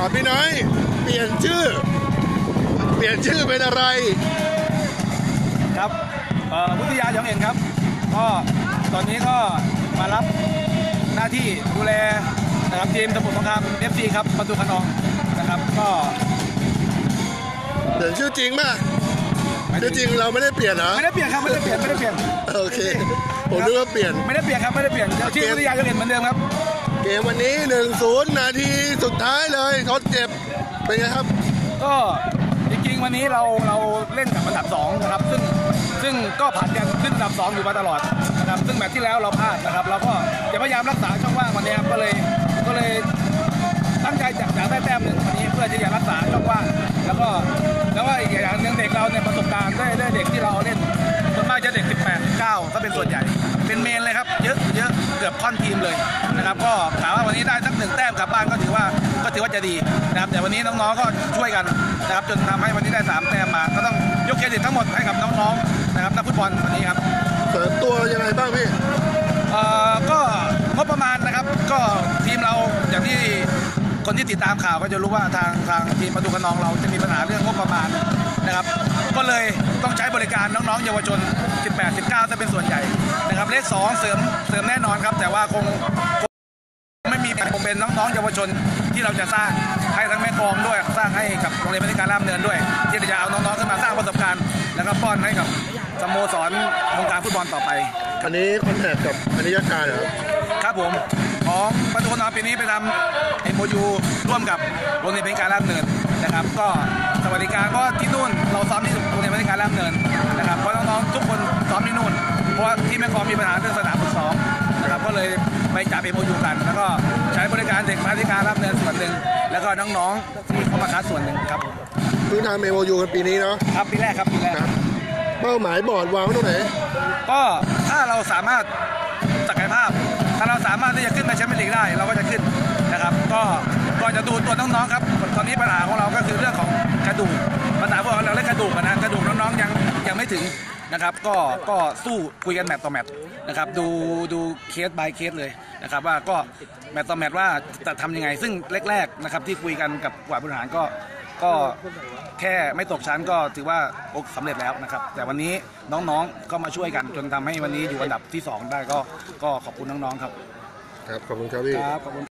พี่น้อยเปลี่ยนชื่อเป็นอะไรครับวิทยาหยองเอ็นครับก็ตอนนี้ก็มารับหน้าที่ดูแลนะครับทีมสมุทรสงคราม FC ครับประตูขนองนะครับก็เปลี่ยนชื่อจริงป่ะชื่อจริงเราไม่ได้เปลี่ยนเหรอไม่ได้เปลี่ยนครับไม่ได้เปลี่ยนโอเคผมนึกว่าเปลี่ยนไม่ได้เปลี่ยนครับไม่ได้เปลี่ยนชื่อวิทยาหยองเอ็นเหมือนเดิมครับเกมวันนี้ 1-0 นาทีสุดท้ายเลยทดเจ็บเป็นไงครับก็จริงๆวันนี้เราเล่นกับอันดับ2นะครับซึ่งก็ผ่านกันขึ้นอันดับ2อยู่มาตลอดนะครับซึ่งแมตช์ที่แล้วเราพลาดนะครับเราก็จะพยายามรักษาช่องว่างวันนี้ครับก็เลยตั้งใจอยากได้แต้มหนึ่งวันนี้เพื่อที่จะรักษาช่องว่างแล้วก็อีกอย่างหนึ่งเด็กเราเนี่ยประสบการณ์ได้เด็กที่เราเล่นส่วนมากจะเด็ก18 19ก็เป็นส่วนใหญ่เป็นเมนเลยครับเยอะเกือบค่อนทีมเลยนะครับก็ถามว่าวันนี้ได้สัก1 แต้มกลับบ้านก็ถือว่าจะดีนะครับแต่วันนี้น้องๆก็ช่วยกันนะครับจนทำให้วันนี้ได้3 แต้มมาก็ต้องยกเครดิตทั้งหมดให้กับน้องๆนะครับนักฟุตบอลวันนี้ครับเสริมตัวยังไงบ้างพี่ก็งบประมาณนะครับก็ทีมเราอย่างที่คนที่ติดตามข่าวก็จะรู้ว่าทางทีมประตูขนองเราจะมีปัญหาเรื่องงบประมาณนะครับก็เลยต้องใช้บริการน้องๆเยาวชน18 19จะเป็นส่วนใหญ่นะครับเลข2เสริมแน่นอนครับแต่ว่าคงไม่มีคงเป็นน้องๆเยาวชนที่เราจะสร้างให้ทั้งแม่กองด้วยสร้างให้กับโรงเรียนบริการร่ำเนินด้วยที่จะเอาน้องๆขึ้นมาสร้างประสบการณ์แล้วก็ป้อนให้กับสโมสรวงการฟุตบอลต่อไปอันนี้คอนแทคกับอนิยการเหรอครับผมของประตูขนองปีนี้ไปทำ MOU ร่วมกับโรงเรียนบริการร่ำเนินนะครับก็สวัสดิการก็ที่นู่นเราซ้อมที่โรงเรียนบริการร่ำเนินนะครับเพราะน้องๆทุกคนซ้อมที่นู่นเพราะว่าที่แม่กองมีปัญหาเรื่องสนามฝึกซ้อมนะครับก็เลยไปจับ MOU กันแล้วก็ใช้บริการเด็กบริการร่ำเนินส่วนหนึ่งแล้วก็น้องๆที่เข้ามาคัดส่วนหนึ่งครับเพิ่งทำ MOU กันปีนี้เนาะครับปีแรกเป้าหมายบอร์ดวางไว้ตรงไหนก็ถ้าเราสามารถศักยภาพถ้าเราสามารถที่จะขึ้นไปแชมเปี้ยนลีกได้เราก็จะขึ้นนะครับก็จะดูตัวน้องๆครับตอนนี้ปัญหาของเราก็คือเรื่องของกระดูกปัญหาพวกเราเล่นกระดูกนะกระดูกน้องๆยังไม่ถึงนะครับก็สู้คุยกันแมตต์ต่อแมตต์นะครับดูเคส by เคสเลยนะครับว่าก็แมตต์ต่อแมตต์ว่าจะทำยังไงซึ่งแรกๆนะครับที่คุยกันกับผู้บริหารก็แค่ไม่ตกชั้นก็ถือว่าสำเร็จแล้วนะครับแต่วันนี้น้องๆก็มาช่วยกันจนทำให้วันนี้อยู่อันดับที่2ได้ก็ขอบคุณน้องๆครับขอบคุณครับพี่